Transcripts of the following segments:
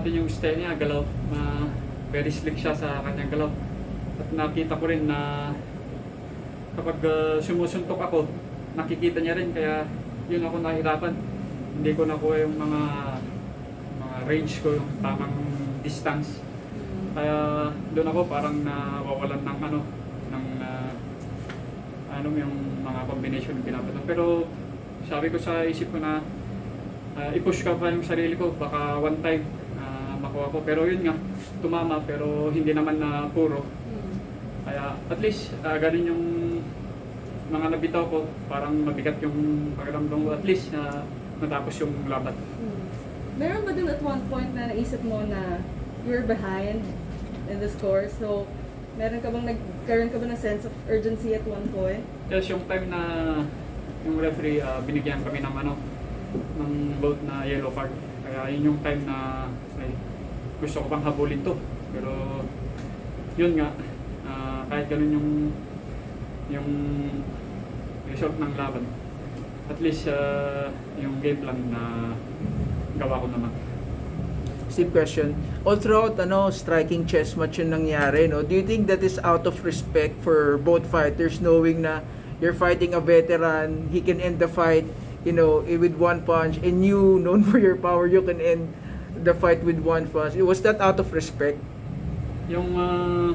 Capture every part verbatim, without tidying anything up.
natin yung style niya, galaw. Uh, very slick siya sa kanyang galaw. At nakita ko rin na kapag uh, sumusuntok ako, nakikita niya rin, kaya yun ako nahirapan. Hindi ko nakuha yung mga mga range ko, yung tamang distance. Kaya doon ako parang nawawalan ng ano, ng uh, ano yung mga combination na pinapatong. Pero sabi ko sa isip ko na uh, i-push ka pa yung sarili ko, baka one time uh, makuha ko. Pero yun nga, tumama, pero hindi naman na puro. Kaya at least uh, ganun yung mga nabitaw ko, parang mabigat yung pakiramdam ko, at least na uh, natapos yung laban. Hmm. Meron ba dun at one point na naisip mo na you're behind in the score? So, meron ka bang nagkaroon ka ba ng sense of urgency at one point? Yes, yung time na yung referee uh, binigyan kami ng ano, ng vote na yellow card. Kaya yun yung time na ay, gusto ko pang habulin to. Pero yun nga, uh, kahit ganun yung yung result ng laban, at least uh, yung game plan na gawa ko naman. Steve, question. All throughout, ano, striking chess match yung nangyari, no? Do you think that is out of respect for both fighters, knowing na you're fighting a veteran, he can end the fight, you know, with one punch, and you, known for your power, you can end the fight with one punch? Was that out of respect? Yung uh,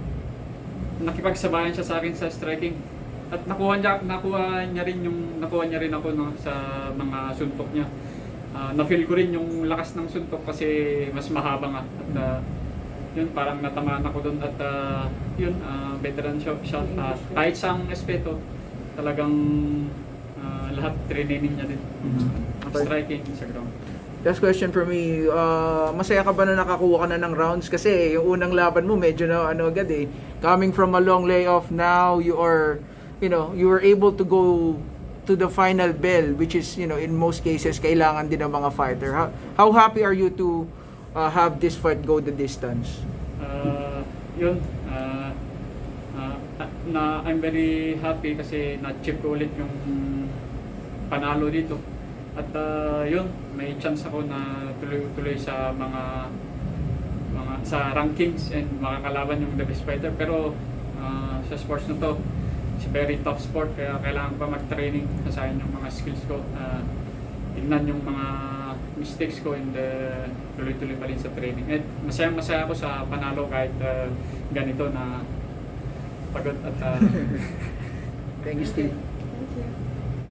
nakipagsabayan siya sa akin sa striking, at nakuha niya, nakuha niya rin yung nakuha niya rin ako, no, sa mga suntok niya. Uh, na-feel ko rin yung lakas ng suntok kasi mas mahaba nga, at uh, yun, parang natamaan ako doon, at uh, yun, uh, veteran shot, shot uh, kahit sa espeto, talagang uh, lahat training niya din. Mm-hmm. Okay. Striking sa ground. Last question for me, uh, masaya ka ba na nakakuha ka na ng rounds? Kasi yung unang laban mo medyo na ano agad eh, coming from a long layoff, now you are, you know, you were able to go to the final bell, which is, you know, in most cases kailangan din ng mga fighter. How, how happy are you to uh, have this fight go the distance? Uh, yun, uh, uh, na I'm very happy kasi na-chip ko ulit yung panalo dito. At uh, yun, may chance ako na tuloy-tuloy sa mga mga sa rankings and makakalaban yung the best fighter. Pero uh, sa sports na to, it's a very tough sport, kaya kailangan pa mag-training, kasahin yung mga skills ko, uh, tignan yung mga mistakes ko, and uh, tuloy-tuloy pa rin sa training. At masaya-masaya ako sa panalo kahit uh, ganito na pagod at uh, thank you, Steve. Thank you.